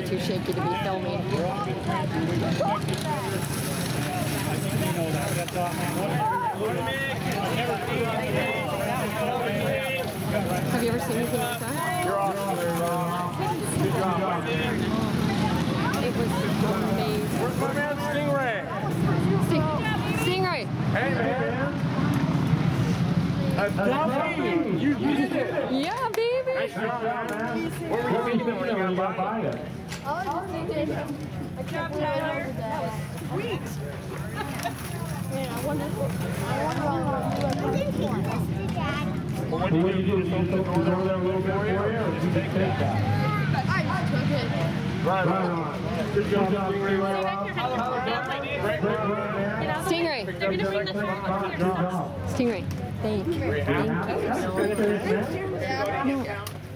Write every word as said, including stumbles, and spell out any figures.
too shaky to be filming. Have you ever seen anything like that? You're awesome. Good job. It was amazing. Where's my man Stingray? Sting Stingray! Hey, man. A Duffy! You did it! Yeah, baby! Nice job, man. What were you thinking when you got by it? I was thinking, I kept Tyler. That was sweet. Man, I wonder, I wonder how long you were looking for. Well, what did you do? Did you took over there a little bit for you, or did you take that? I took it. Right on. Good job, Stingray. Stingray! Stingray, thank you. Thank you. No.